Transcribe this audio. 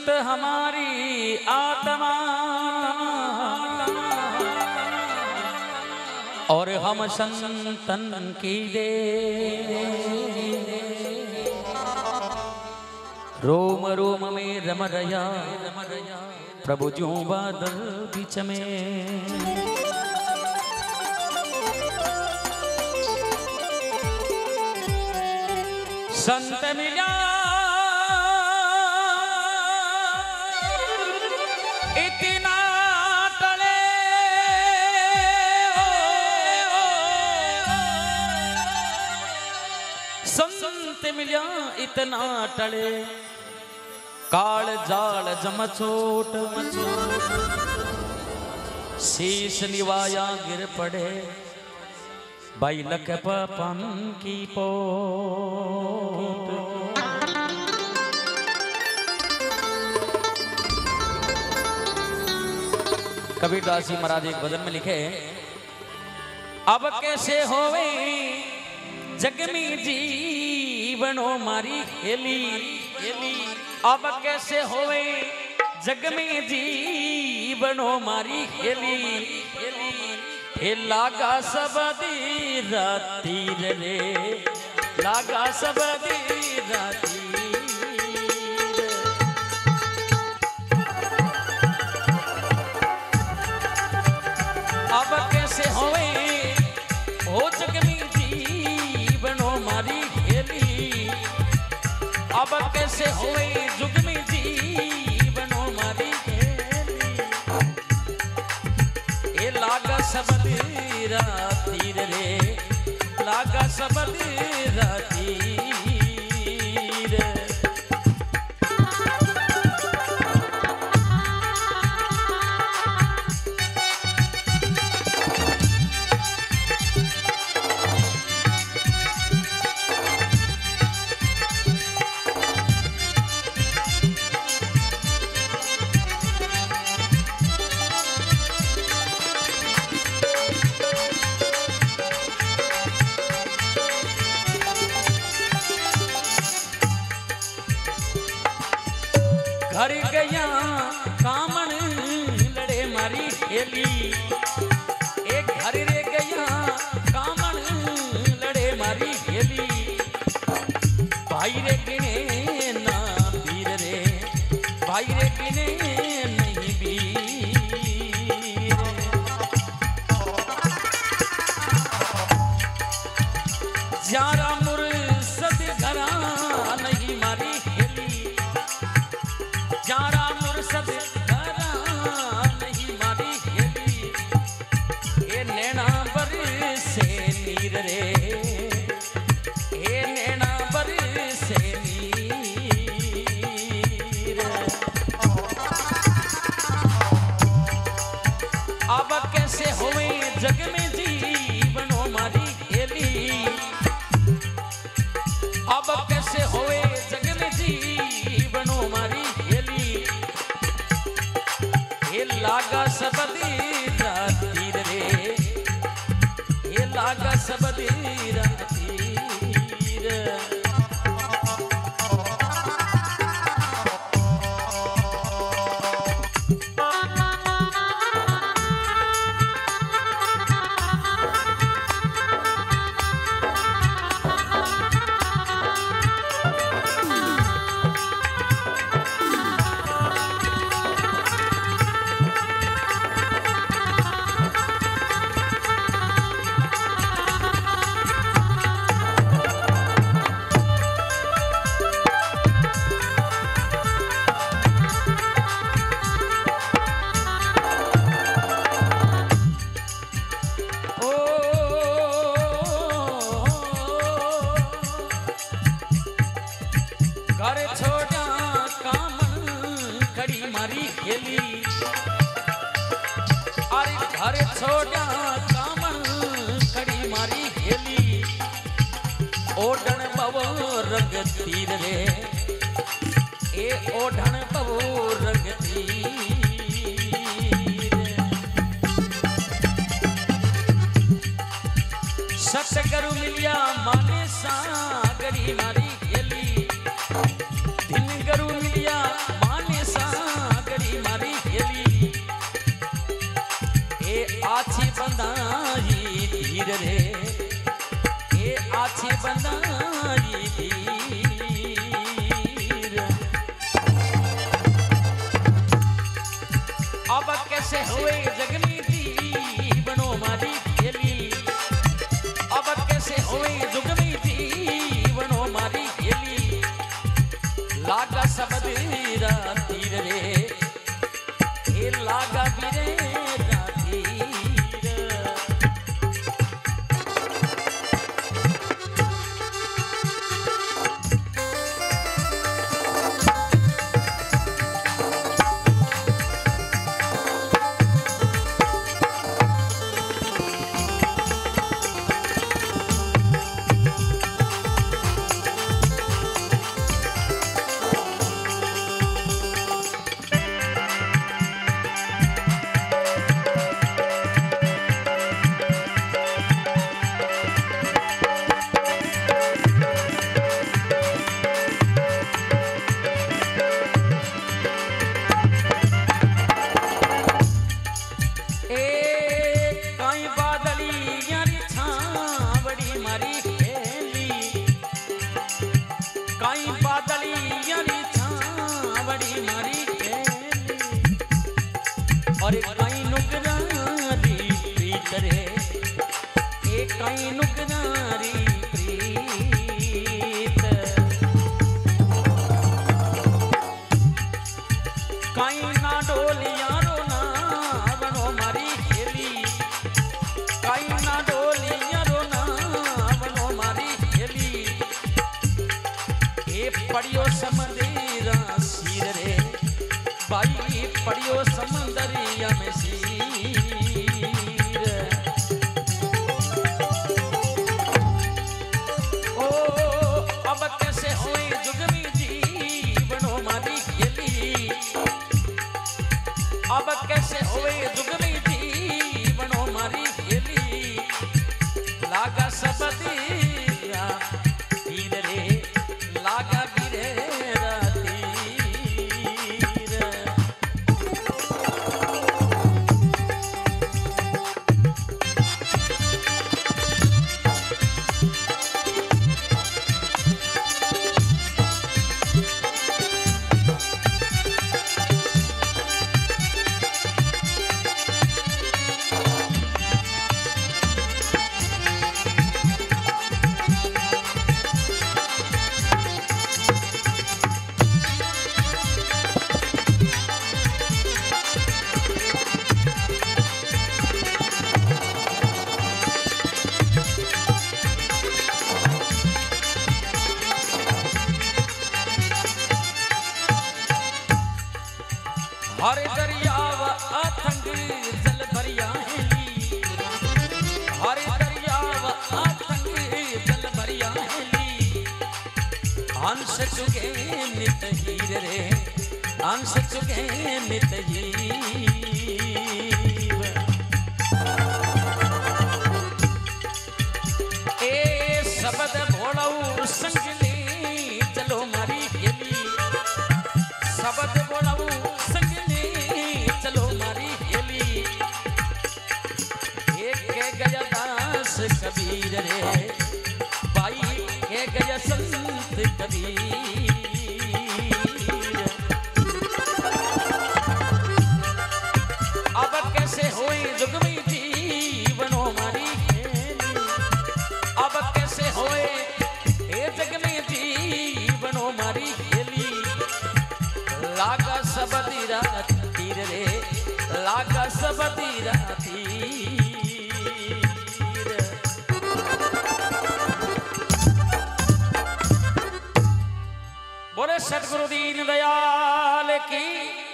संत हमारी आत्मा और हम संतन की दे। रोम रोम में रम रया प्रभु ज्यों बादल बीच में। संत मिला इतना टले, संत मिला इतना टले, काल जाल जमचोट शीश निवाया गिर पड़े, बाई लख पपन की पोट। कबीरदास जी महाराज एक भजन में लिखे, अब कैसे होवे जग में जीवनो मारी खेली, अब कैसे होवे जग में जीवनो मारी खेली, हे लागा सबदी राती रे, लागा सबदी राती। अब कैसे होवे हो जग में जीवनो मारी खेली, अब कैसे होवे जुग में जीवनो मारी खेली, ये लागा सबदी राती रे, लागा सबदी राती रे। घर गया कामन लड़े मारी खेली, एक घर रे गया कामन लड़े मारी खेली, भाई रे किने ना वीर रे, भाई रे किने नहीं वीर। जारा मुर्सद घरा नहीं मारी खेली, जारा मुर्सद घरा नहीं मारी खेली, ये नैना बरसे नीर रे, ये नैना बरसे नीर। अब कैसे होवे जग में जीवनो मारी खेली, अब कैसे होवे जग में जीवनो मारी खेली, ये लागा सबदी राती रे, ये लागा सबदी राती रे। घर छोड़ा कामन कड़ी मारी खेली, अरे घर छोड़ा कामन कड़ी मारी खेली, ओढ़न बवो रंग तीर रे, ए ओढ़न बवो रंग तीर। सतगुरु मिलिया माने सागरी मारी खेली, दिन गुरु मिलिया माने सा बनाई धीर। अब कैसे हुए जगनी जीवनो मारी खेली, अब कैसे हुए जुगनी जीवनो मारी खेली। लागा सबद तीर रे, ये लागा बीरे और कई नुकरारी प्रीत रे, एक कई नुकरारी प्रीत। कई ना डोलिया रोना बनो मारी खेली, कई ना डोलिया रोना बनो मारी खेली। ए पड़ियो समंदरा सीर रे, भाई पड़ियो समंदरिया में सीर। ओ अब कैसे हुई जुगमी जीवनो मारी खेली, अब कैसे हुई जुगमी जीवनो मारी खेली। लागा सबदिया तीर रे, लागा बीरे हर दरियाव अथंग जल भरिया हेली, हर दरियाव अथंग जल भरिया हेली। हंस चुके नित हीर रे, हंस चुके नित हीर। ए शब्द भोड़ऊ संग ले चलो मारी खेली, शब्द भोड़ऊ कबीर रे, भाई के गया संत कबीर। अब कैसे हुई जुगमी जीवनो मारी खेली, अब कैसे हुए ये जगमी जीवनो मारी खेली। लागा सबदी रात तीर रे, लागा सबदी राती। बोले सतगुरु दीन दयाल की।